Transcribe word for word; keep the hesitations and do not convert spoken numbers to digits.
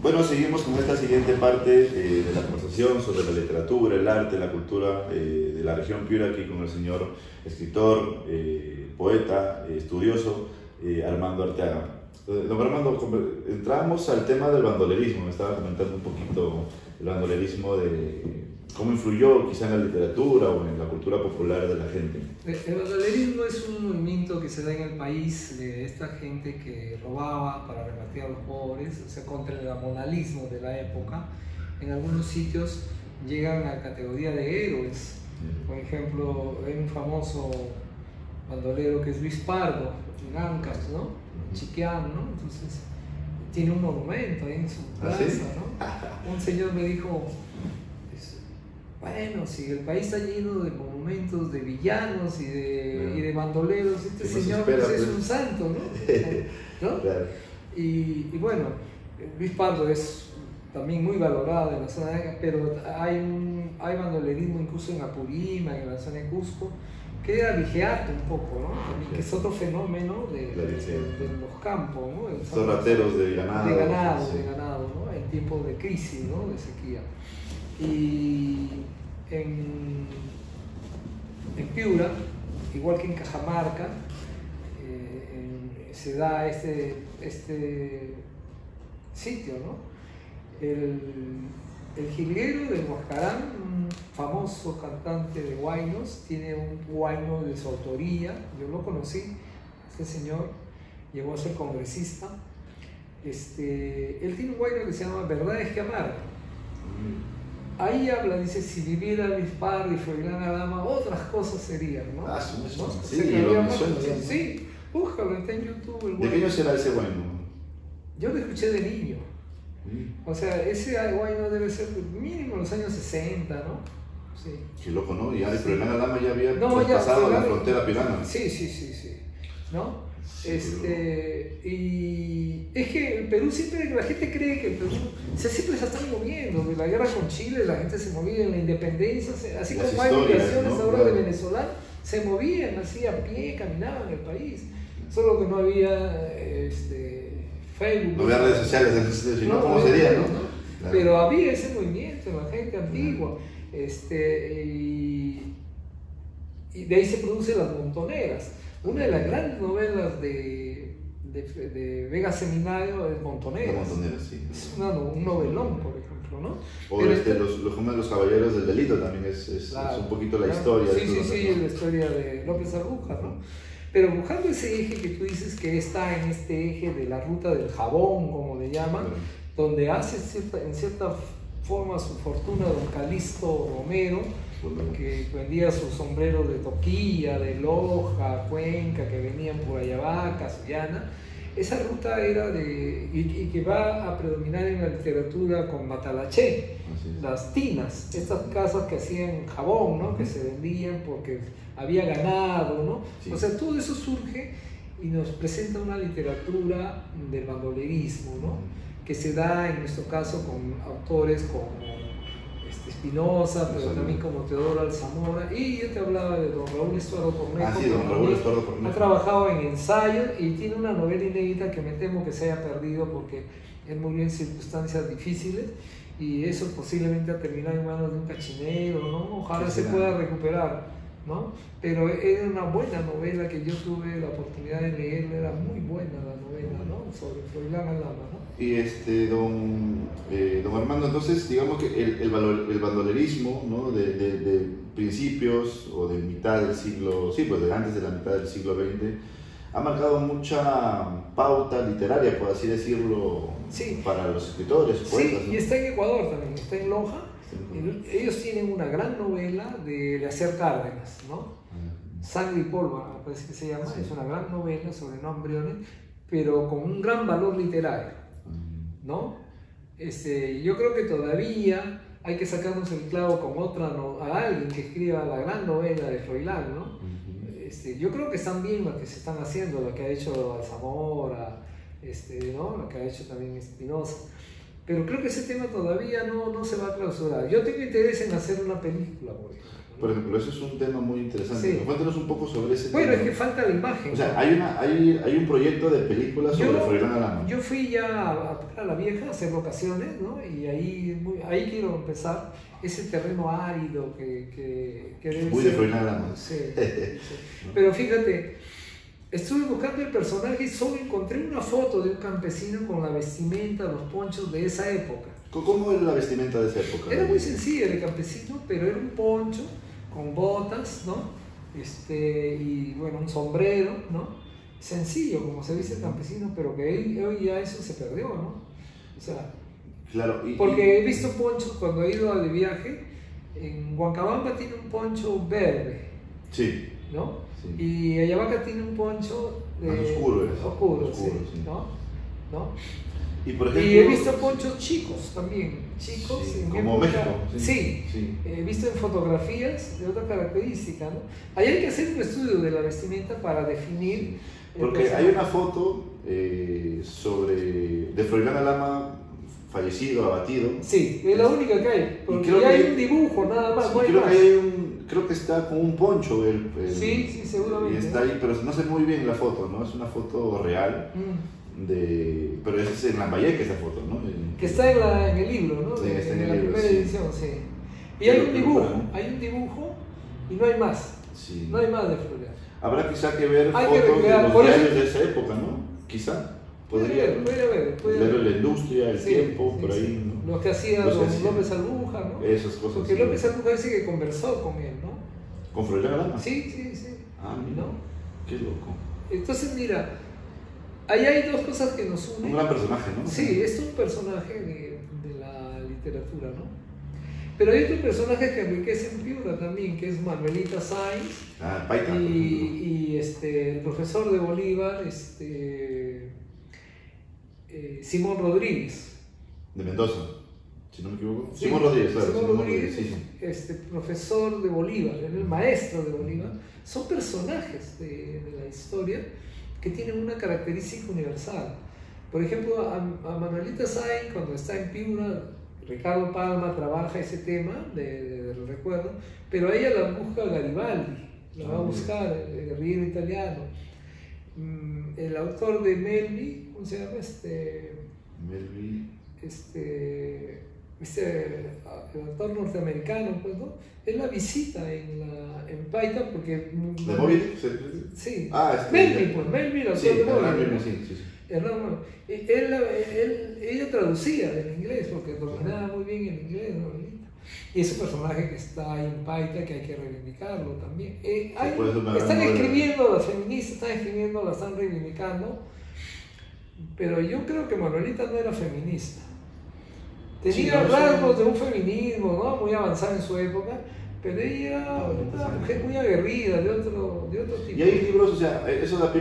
Bueno, seguimos con esta siguiente parte eh, de la conversación sobre la literatura, el arte, la cultura eh, de la región Piura, aquí con el señor escritor, eh, poeta, eh, estudioso, eh, Armando Arteaga. Eh, don Armando, entramos al tema del bandolerismo. Me estaba comentando un poquito el bandolerismo, de cómo influyó quizá en la literatura o en la cultura popular de la gente. El bandolerismo es un movimiento que se da en el país de esta gente que robaba para repartir a los pobres, o sea, contra el amonalismo de la época. En algunos sitios llegan a categoría de héroes. Por ejemplo, hay un famoso bandolero que es Luis Pardo, en Ancas, ¿no? Chiquián, ¿no? Entonces, tiene un monumento ahí en su plaza, ¿Ah, sí? ¿no? Un señor me dijo, bueno, si el país está lleno de monumentos, de villanos y de, claro. y de bandoleros, este ¿Qué señor espera, pues, es pues? un santo, ¿no? ¿No? Claro. Y, y bueno, Luis Pardo es también muy valorado en la zona de, pero hay, un, hay bandolerismo incluso en Apurímac, en la zona de Cusco, que era vigiato un poco, ¿no? También, que es otro fenómeno de, Claro, de, sí. de, de los campos, ¿no? El- Son rateros de ganado. de ganado, Sí. de ganado, ¿no? En tiempos de crisis, ¿no? De sequía. Y en, en Piura, igual que en Cajamarca, eh, en- se da este, este sitio, ¿no? El, el jilguero de Huascarán, un famoso cantante de huaynos, tiene un huayno de su autoría. Yo lo conocí, este señor llegó a ser congresista. Este, él tiene un huayno que se llama Verdades que Amar. Ahí habla, dice, si viviera Luis Pardo y Froilán Adama, otras cosas serían, ¿no? Ah, sí, ¿no? sí, O sí, sea, que lo había menciona, mucho- sí. sí, búscalo, está en YouTube. El ¿De qué huayno. año será ese bueno? Yo lo escuché de niño. O sea, ese guayno debe ser mínimo los años sesenta, ¿no? Sí. Qué loco, ¿no? Y Ari Froilán Adama ya había No, ya, pasado la Froilán- frontera pirana. Sí, sí, sí, sí. ¿No? Sí, Este, y es que el Perú siempre, la gente cree que el Perú, o sea, siempre se están moviendo. De la guerra con Chile, la gente se movía en la independencia, se- así Las como hay historias, migraciones ¿no? ahora Claro. de venezolanos, se movían así a pie, caminaban en el país. Solo que no había este, Facebook. No había redes sociales, entonces, si no, No, ¿cómo no había sería, redes, no? ¿no? Claro. Pero había ese movimiento en la gente antigua. Este, y, y de ahí se producen las montoneras. Una de las grandes novelas de, de, de Vega Seminario es Montoneras. La Montonera, sí. Es una no- un novelón, por ejemplo, ¿no? O Pero este, este- los, los, como los caballeros del delito también es, es, Claro, es un poquito la claro. historia. Sí, de sí, estos sí, dos, ¿no? la historia de López Arruja, ¿no? Pero buscando ese eje que tú dices que está en este eje de la ruta del jabón, como le llaman, Claro. donde hace cierta, en cierta forma su fortuna don Calixto Romero, Bueno, que vendía sus sombreros de Toquilla, de Loja, Cuenca, que venían por Ayabaca, Sullana. Esa ruta era de, y, y que va a predominar en la literatura con Matalaché, así es. las tinas, estas casas que hacían jabón, ¿no? Que se vendían porque había ganado, ¿no? Sí. O sea, todo eso surge y nos presenta una literatura del bandolerismo, ¿no? Que se da en nuestro caso con autores como este, Espinosa, pero Eso, también ¿no? como Teodoro Alzamora, y yo te hablaba de don Raúl Estuardo Cornejo. Ah, sí, que don Raúl también Estuardo ha Cornejo. trabajado en ensayo y tiene una novela inédita que me temo que se haya perdido porque él murió en circunstancias difíciles y eso posiblemente ha terminado en manos de un cachinero, ¿no? Ojalá ¿Qué se será? pueda recuperar, ¿no? Pero era una buena novela que yo tuve la oportunidad de leerla, era muy buena la novela, ¿no? Sobre Froilán Alama, ¿no? Y este, don, eh, don Armando, entonces, digamos que el, el, valor, el bandolerismo, ¿no? de, de, de principios o de mitad del siglo, sí, pues de antes de la mitad del siglo veinte, ha marcado mucha pauta literaria, por así decirlo, Sí. para los escritores, poetas. Sí, ¿no? y está en Ecuador también, está en Loja. Sí. El- Ellos tienen una gran novela de Leacer Cárdenas, ¿no? Sangre y Pólvora, me parece que se llama. Sí. Es una gran novela sobre no embriones, pero con un gran valor literario, ¿no? Este, yo creo que todavía hay que sacarnos el clavo con otra, no, a alguien que escriba la gran novela de Froilán, ¿no? Este, yo creo que están bien lo que se están haciendo, lo que ha hecho Alzamora, este, ¿no? Lo que ha hecho también Espinosa. Pero creo que ese tema todavía no, no se va a clausurar. Yo tengo interés en hacer una película, por ejemplo, Por ejemplo, eso es un tema muy interesante. Sí. Cuéntanos un poco sobre ese Bueno, tema. es que falta la imagen. O sea, hay, una, hay, hay un proyecto de película sobre Yo- Froilán Alama. Yo fui ya a, a La Vieja a hacer locaciones, ¿no? Y ahí, muy- ahí quiero empezar ese terreno árido que, que, que debe Muy ser. de Froilán Alama. Sí, sí. Pero fíjate, estuve buscando el personaje y solo encontré una foto de un campesino con la vestimenta, los ponchos de esa época. ¿Cómo era la vestimenta de esa época? Era muy sencilla de campesino, pero era un poncho con botas, ¿no? Este, y bueno, un sombrero, ¿no? Sencillo, como se dice el campesino, pero que hoy, hoy ya eso se perdió, ¿no? O sea, Claro, y, porque he visto ponchos cuando he ido de viaje, en Huancabamba tiene un poncho verde, Sí, ¿no? sí. Y Ayabaca tiene un poncho de, Más oscuro es. oscuro, Oscuro, sí, sí. ¿no? ¿No? Y por ejemplo... Y he visto ponchos chicos también, chicos. Sí, en como época- México. Sí, sí. he visto en fotografías de otra característica, ¿no? Ahí hay que hacer un estudio de la vestimenta para definir. el Porque personaje. hay una foto eh, sobre de Froilán Alama fallecido, abatido. Sí, es la única que hay. Porque creo ya hay que- un dibujo nada más, Sí, no hay creo más. que hay un, creo que está con un poncho el, el- Sí, sí, seguramente. y está ahí, pero no sé muy bien la foto, ¿no? Es una foto real Mm. de, pero es en Lambayeque esa foto, ¿no? En- Que está en, la, en el libro, ¿no? Sí, De- está en de el la libro, primera sí. edición, sí. Y Pero- hay un pero dibujo, para mí- hay un dibujo y no hay más. Sí. No hay más de Florian. Habrá quizá que ver Hay que fotos recrear, de los por eso- diarios de esa época, ¿no? Quizá. Podría Puede puede haber, puede ver haber. la industria, el Sí, tiempo, sí, por sí. ahí, ¿no? Lo que hacía Los que don hacía. López Albuja, ¿no? Esas cosas. Porque sí. López Albuja dice que conversó con él, ¿no? ¿Con Froilán Alama? Sí, sí, sí. Ah, mira. ¿No? Qué loco. Entonces, mira, ahí hay dos cosas que nos Un unen. gran personaje, ¿no? Sí, es un personaje de, de la literatura, ¿no? Pero hay otro personaje que enriquece en Piura también, que es Manuelita Sáenz Ah, Paita. por y, ejemplo. y, este, el profesor de Bolívar, este, eh, Simón Rodríguez. De Mendoza, si no me equivoco. Sí, Simón Rodríguez, claro. Simón Simón Rodríguez, Rodríguez, sí, sí. este, profesor de Bolívar, era el maestro de Bolívar. Son personajes de, de la historia que tienen una característica universal. Por ejemplo, a, a Manuelita Sáenz, cuando está en Piura, Ricardo Palma trabaja ese tema de, de- del recuerdo, pero a ella la busca Garibaldi, la va a Ah, buscar el guerrillero italiano. Mm, El autor de Melvi, ¿cómo se llama? Este, Melville. este, este el autor norteamericano, pues, ¿no? Él la visita en, la, en Paita porque... ¿De móvil? Sí. Ah, este. Melville, pues, Melville, el autor Sí, de Hernán Melville, Melville, ¿no? sí, sí, sí. Hernán, él, él- ella traducía del inglés porque dominaba muy bien el inglés, ¿no? Y ese personaje que está ahí en Paita, que hay que reivindicarlo también. Eh, hay- puede ser una gran están novela. escribiendo, las feministas están escribiendo, la están reivindicando, pero yo creo que Manuelita no era feminista. Tenía Sí, no, rasgos sí. de un feminismo, ¿no? Muy avanzado en su época, pero ella era una mujer muy aguerrida, de otro, de otro tipo. Y hay libros, o sea, eso da pie